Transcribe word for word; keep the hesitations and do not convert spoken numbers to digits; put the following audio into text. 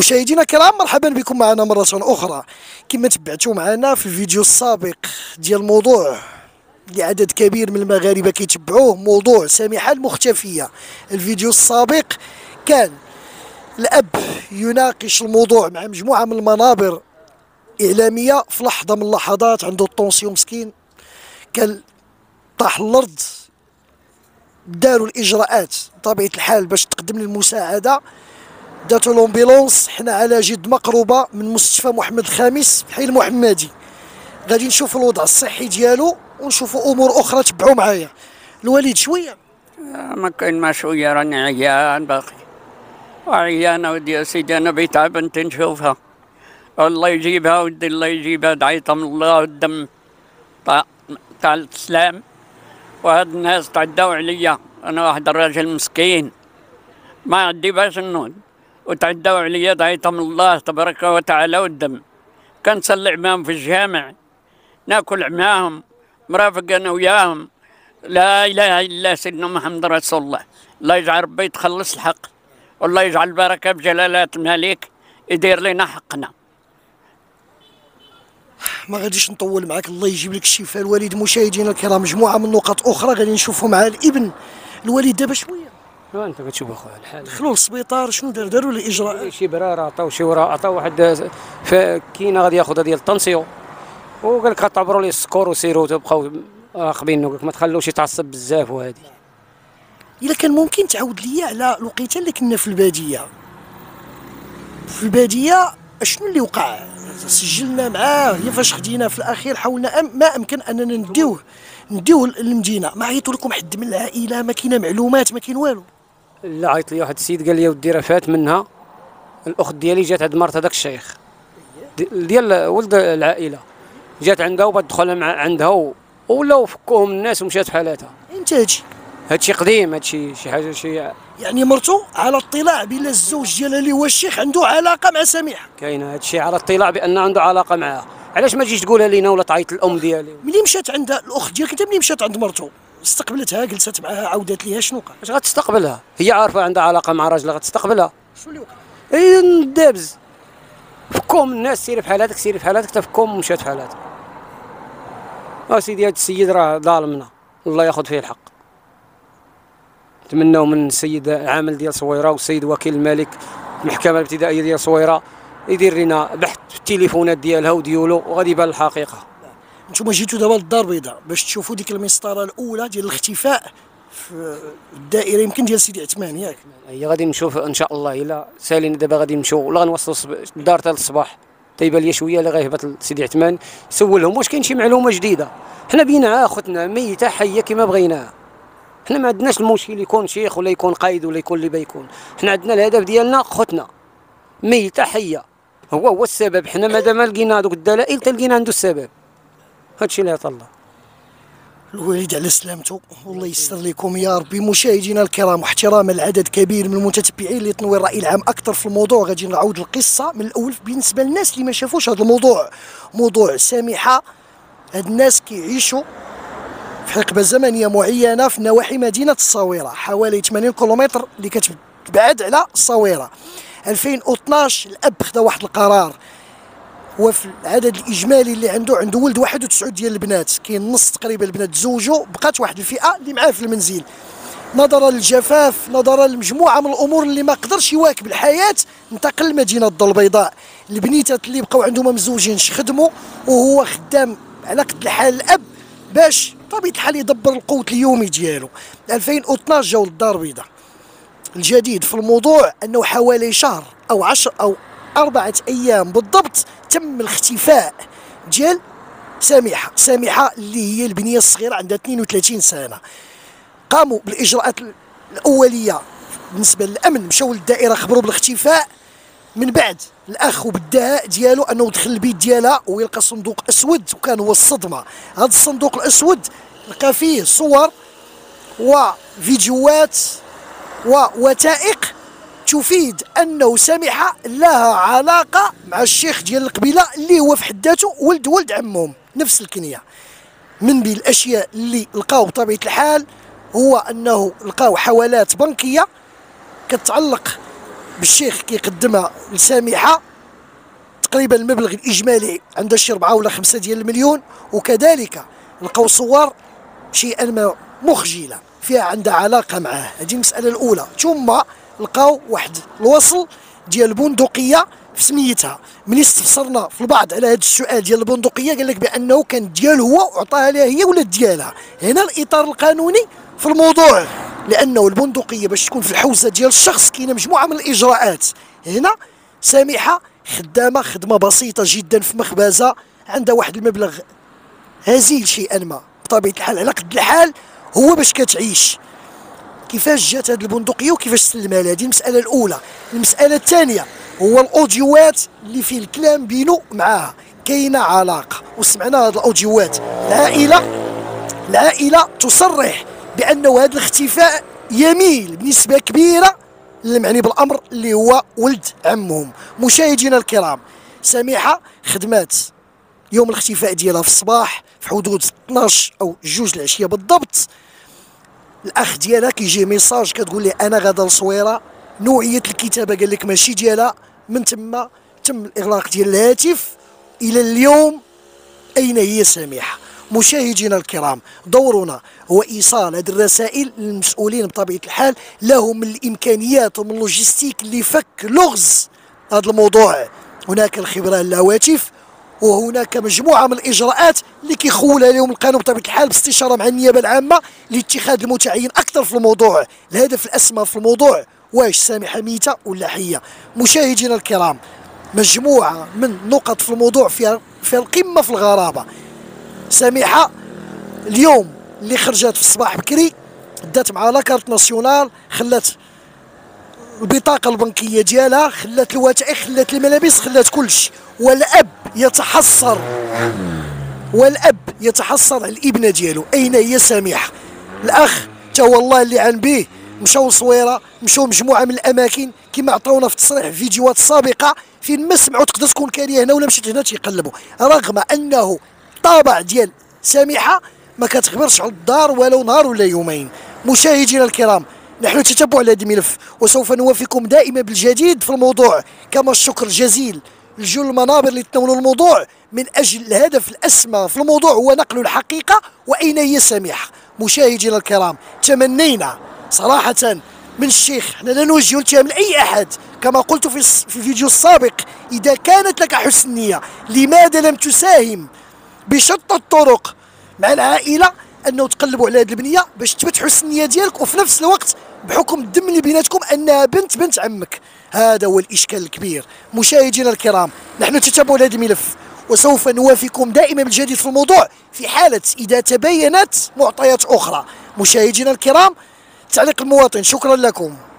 مشاهدينا الكرام، مرحبا بكم معنا مرة أخرى. كما تبعتوا معنا في الفيديو السابق ديال الموضوع اللي عدد كبير من المغاربة كيتبعوه، موضوع سامحة المختفية. الفيديو السابق كان الأب يناقش الموضوع مع مجموعة من المنابر إعلامية. في لحظة من اللحظات عنده الطونسيون مسكين، كان طاح الأرض. داروا الإجراءات بطبيعة الحال باش تقدم للمساعدة، داتو لومبيلونس. حنا على جد مقربة من مستشفى محمد الخامس في حي المحمدي. غادي نشوفوا الوضع الصحي ديالو ونشوفوا امور اخرى. تبعوا معايا. الوالد شويه ما كاين ما شويه، راني عيان باقي عيانه ودي سيدي. انا بيتعب بنت نشوفها، الله يجيبها ودي الله يجيبها. دعيتها من الله والدم تاع تاع الاسلام، وهاد الناس تعداو عليا. انا واحد الراجل مسكين ما عندي باش نوض، وتعداو عليا. دعيتها من الله تبارك وتعالى والدم. كنصلي معاهم في الجامع، ناكل معاهم، مرافق انا وياهم. لا اله الا سيدنا محمد رسول الله. الله يجعل ربي يتخلص الحق، والله يجعل البركه بجلالات الملك يدير لنا حقنا. ما غاديش نطول معاك، الله يجيب لك الشفاء. الوالد مشاهدينا الكرام، مجموعه من النقط اخرى غادي نشوفوا مع الابن. الوالد دابا شويه انت كتشوف اخويا الحال، دخلوا للسبيطار. شنو دار؟ داروا الاجراءات؟ شي براره عطاو شي وراء، عطاو واحد كاينه غادي ياخذها ديال الطنسيون، وقال لك غتعبروا لي السكور وسيروا تبقاو راقبين. قال لك ما تخلوش يتعصب بزاف. وهذه الا كان ممكن تعاود لي على الوقيته اللي كنا في الباديه. في الباديه شنو اللي وقع؟ سجلنا معاه هي فاش خدينا في الاخير، حاولنا أم ما امكن اننا نديوه نديوه للمدينه. ما عيطوا لكم حد من العائله؟ ما كاينه معلومات؟ ما كاين والو؟ لا، عيط لي واحد السيد قال لي ودي راه فات منها الاخت ديالي، جات عند مرت هذاك الشيخ ديال ولد العائله، جات عندها وبغات تدخل مع عندها، ولاو فكوهم الناس ومشات في حالاتها. امتى هادشي؟ هادشي قديم، هادشي شي حاجه شي يعني مرتو على اطلاع بلا الزوج ديالها اللي هو الشيخ عنده علاقه مع سميحه؟ كاينه هادشي على اطلاع بان عنده علاقه معها. علاش ما تجيش تقولها لينا ولا تعيط الام ديالي؟ ملي مشات عند الاخت ديالك انت، ملي مشات عند مرتو استقبلتها، جلست معها، عاودت ليها، شنو قال؟ اش غتستقبلها؟ هي عارفه عندها علاقه مع راجلها، غتستقبلها؟ شنو اللي وقع؟ اي ندابز فكوهم الناس. سيري في حالاتك، سيري في حالاتك، تفكوهم ومشات في حالاتها. اسيدي هاد السيد راه ظالمنا، الله ياخذ فيه الحق. نتمناو من السيد العامل ديال صويره والسيد وكيل الملك المحكمه الابتدائيه ديال صويره يدير لنا بحث في التليفونات ديالها وديولو، وغادي يبان الحقيقه. نتوما جيتوا دابا للدار البيضاء باش تشوفوا ديك المسطره الاولى ديال الاختفاء في الدائره يمكن ديال سيدي عثمان، ياك؟ هي غادي نشوف ان شاء الله. الا سالينا دابا غادي نمشيو ولا غنوصلوا الدار حتى للصباح. تيبان لي شويه اللي غيهبط لسيدي عثمان سولهم واش كاين شي معلومه جديده. حنا بيناها اختنا ميته حيه كما بغيناها. حنا ما عندناش المشكل يكون شيخ ولا يكون قايد ولا يكون اللي بيكون. حنا عندنا الهدف ديالنا اختنا ميته حيه، هو هو السبب. حنا مادام لقينا هذوك الدلائل تلقينا عنده السبب. هادشي اللي عطا الله. الوالد على سلامته، والله يستر لكم يا ربي. مشاهدينا الكرام، واحتراما لعدد كبير من المتتبعين لتنوير الراي العام اكثر في الموضوع، غادي نعاود القصه من الاول بالنسبه للناس اللي ما شافوش هذا الموضوع. موضوع سامحه، هاد الناس كيعيشوا في حقبه زمنيه معينه في نواحي مدينه الصويره، حوالي ثمانين كيلومتر اللي كتبعد على الصويره. ألفين واثناش الاب خدا واحد القرار، وفي العدد الاجمالي اللي عنده عنده ولد واحد وتسعين ديال البنات، كاين نص تقريبا البنات تزوجوا، بقات واحد الفئه اللي معاه في المنزل. نظرا للجفاف، نظرا لمجموعه من الامور اللي ما قدرش يواكب الحياه، انتقل لمدينه الدار البيضاء. البنيتات اللي بقاو عندهم مزوجينش خدموا، وهو خدام على قد الحال الاب باش بطبيعه الحال يدبر القوت اليومي ديالو. ألفين واثناش جاو للدار البيضاء. الجديد في الموضوع انه حوالي شهر او عشر او أربعة أيام بالضبط تم الاختفاء ديال سامحة. سامحة اللي هي البنية الصغيرة عندها اثنين وثلاثين سنة. قاموا بالإجراءات الأولية بالنسبة للأمن، مشاو للدائرة خبروا بالاختفاء. من بعد الأخ وبالدهاء ديالو أنه دخل البيت ديالها ويلقى صندوق أسود، وكان هو الصدمة. هذا الصندوق الأسود لقى فيه صور وفيديوهات ووثائق تفيد انه سامحه لها علاقه مع الشيخ ديال القبيله اللي هو في حد ذاته ولد ولد عمهم نفس الكنيه. من بين الاشياء اللي لقاو بطبيعه الحال هو انه لقاو حوالات بنكيه كتعلق بالشيخ كيقدمها لسامحه تقريبا المبلغ الاجمالي عندها شي أربعة ولا خمسة ديال المليون، وكذلك لقاو صور شيئا ما مخجله فيها عندها علاقه معاه. هذه المساله الاولى. ثم لقاو واحد الوصل ديال البندقيه في سميتها. ملي استفسرنا في البعض على هذا السؤال ديال البندقيه قال لك بانه كان ديالو هو وعطاها لها هي ولات ديالها. هنا الاطار القانوني في الموضوع، لانه البندقيه باش تكون في الحوزه ديال الشخص كاينه مجموعه من الاجراءات. هنا سامحه خدامه خدمه بسيطه جدا في مخبزه، عندها واحد المبلغ هزيل شيئا ما بطبيعه الحال على قد الحال هو باش كتعيش. كيفاش جات هذه البندقيه وكيفاش سلمها لها؟ هذه المساله الاولى. المساله الثانيه هو الاوديوات اللي فيه الكلام بينه معاها، كاينه علاقه وسمعنا هذه الاوديوات. العائله العائله تصرح بانه هذا الاختفاء يميل بنسبه كبيره للمعني بالامر اللي هو ولد عمهم. مشاهدينا الكرام، سميحه خدمات يوم الاختفاء ديالها في الصباح في حدود اثناش او جوج العشيه بالضبط. الاخ ديالها كيجي ميساج كتقول لي انا غادا لصويره، نوعيه الكتابه قال لك ماشي ديالها. من تما تم الاغلاق ديال الهاتف. الى اليوم اين هي سميحه؟ مشاهدينا الكرام، دورنا هو ايصال هذه الرسائل للمسؤولين بطبيعه الحال، لهم من الامكانيات ومن اللوجستيك اللي فك لغز هذا الموضوع. هناك الخبره الهواتف، وهناك مجموعه من الاجراءات اللي كيخولها لهم القانون بطبيعه الحال باستشاره مع النيابه العامه لاتخاذ المتعين اكثر في الموضوع. الهدف الاسمى في الموضوع واش سامحه ميته ولا حيه؟ مشاهدينا الكرام، مجموعه من نقط في الموضوع فيها فيها القمه في الغرابه. سامحه اليوم اللي خرجت في الصباح بكري دات مع لاكارت ناسيونال، خلات البطاقه البنكيه ديالها، خلات الوثائق، خلات الملابس، خلات كلشي. والاب يتحسر والاب يتحسر على الابنه ديالو. اين هي سامحه؟ الاخ تا هو الله اللي عن به مشاو لصويره، مشاو مجموعه من الاماكن كما عطاونا في تصريح فيديوهات سابقه فين ما سمعوا تقدر تكون كاريه هنا ولا مشيت هنا تيقلبوا، رغم انه الطابع ديال سامحه ما كتخبرش على الدار ولو نهار ولا يومين. مشاهدينا الكرام، نحن نتتبع هذا الملف وسوف نوافيكم دائما بالجديد في الموضوع، كما الشكر الجزيل لجل المنابر اللي تناولوا الموضوع من اجل الهدف الاسمى في الموضوع هو نقل الحقيقه واين هي سامحه. مشاهدينا الكرام، تمنينا صراحه من الشيخ، حنا لا نوجه التهم لاي احد، كما قلت في في الفيديو السابق، اذا كانت لك حسن نيه لماذا لم تساهم بشتى الطرق مع العائله انه تقلبوا على هذه البنيه باش تثبت حسن النيه ديالك، وفي نفس الوقت بحكم الدم اللي بيناتكم انها بنت بنت عمك. هذا هو الاشكال الكبير. مشاهدينا الكرام، نحن نتتبع هذا الملف وسوف نوافيكم دائما بالجديد في الموضوع في حاله اذا تبينت معطيات اخرى. مشاهدينا الكرام، تعليق المواطن. شكرا لكم.